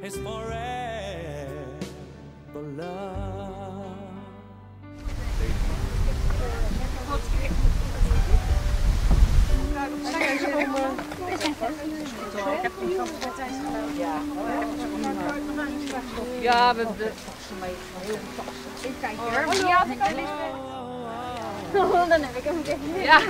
is forever love. Ja, we Kijk hoor, die had ik al eens. Dan heb ik hem weer. ja.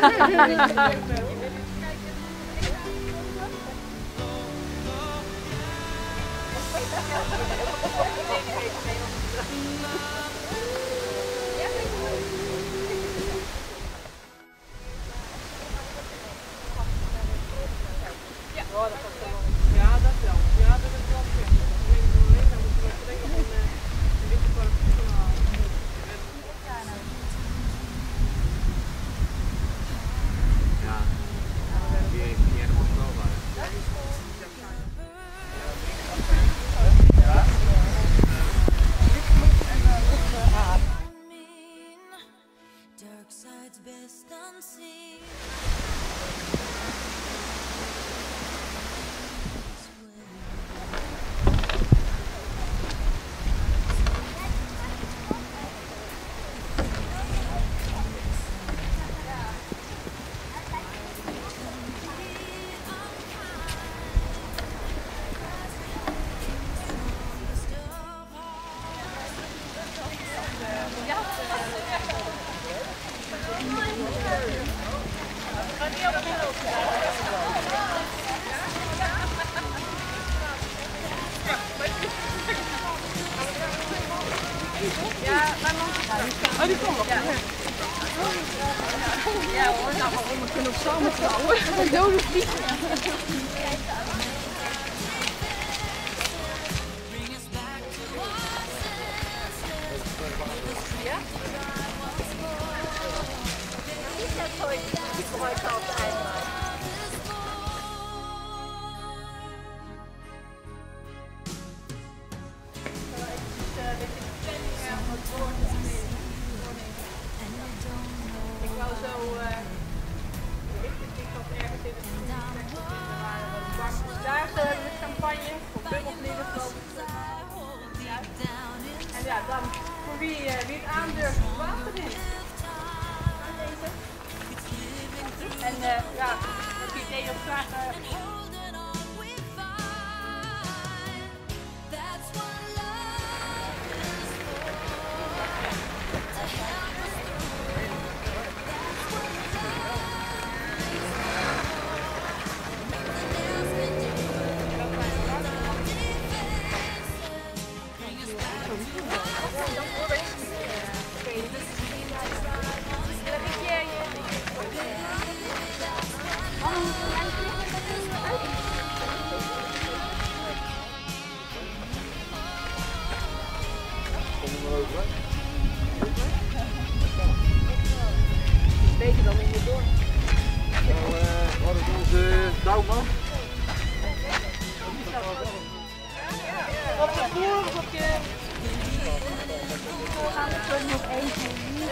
Oh, die komt nog. Ja hoor, nou gewoon, we kunnen op samen trouwen. Een dode vlieg. Ja? Die gooi ik altijd. Ik wou zo, ik had ergens in het daar de champagne voor bubbelvliegen geloof ik. En ja, dan voor wie het aandurft het water in. En ja, heb je idee of graag beter dan in de dorp. Nou, wat is onze touwman? Op je voer of op je... Gaan we nog even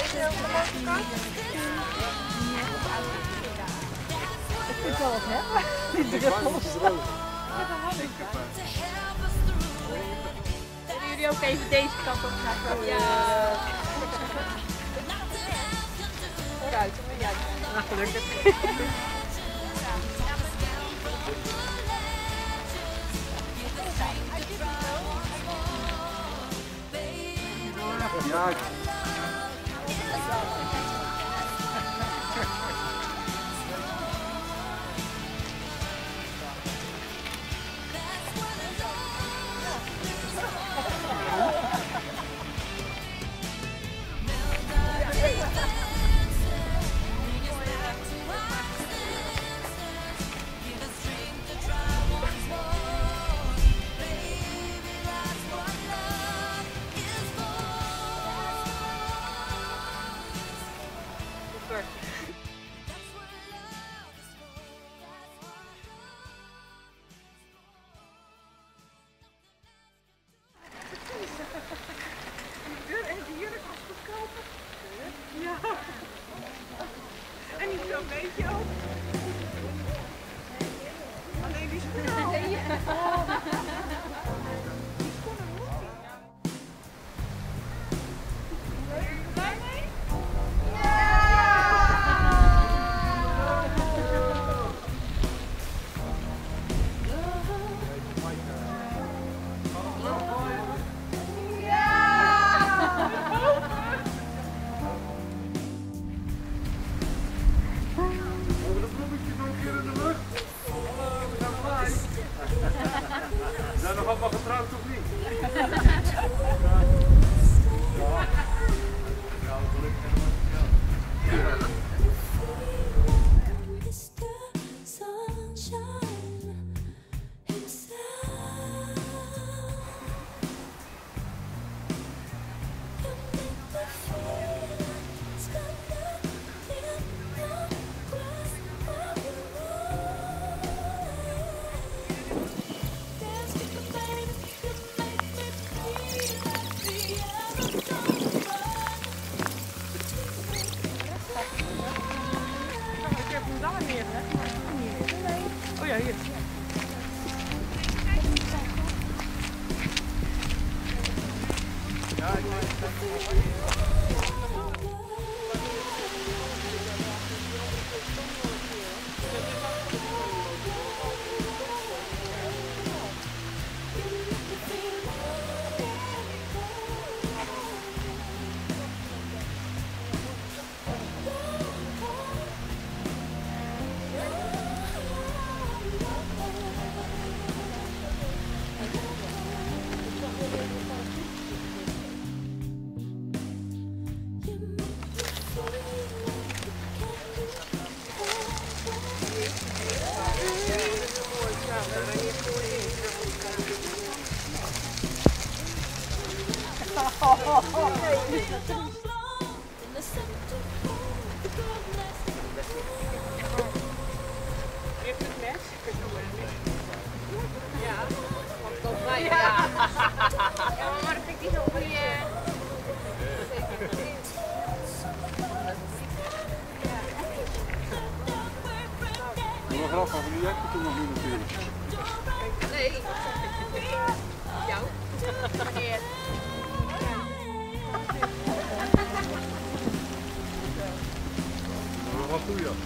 ik vind wel wat hebben. Die druppels. Willen jullie ook even deze kant op gaan? Ja. Vooruit, ja. Gelukkig. Ja. En niet zo'n beetje ook. Alleen die schoenen. moet langer neerleggen, maar ik kan niet meer. Oh ja, hier. Heeft het mes? Ja, want dat mij. Ja, maar dat vind ik niet zo goeie. Nog grap van die jackie toen nog niet natuurlijk. Nee. Jou? Meneer. Wat doe je?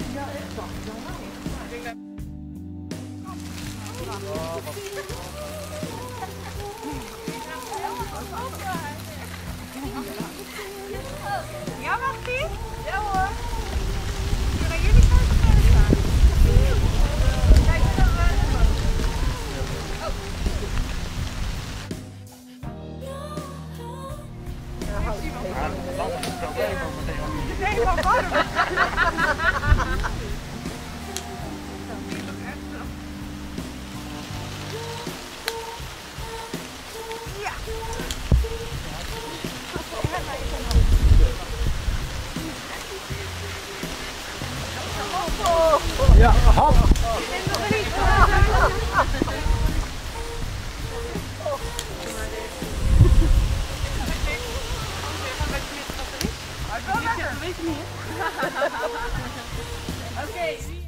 Ja, mag die? Ja hoor. Kunnen jullie gaan staan? Kijk, dan nee, maar warm. Ja. Ja, hop! Weet je niet, hè? Oké.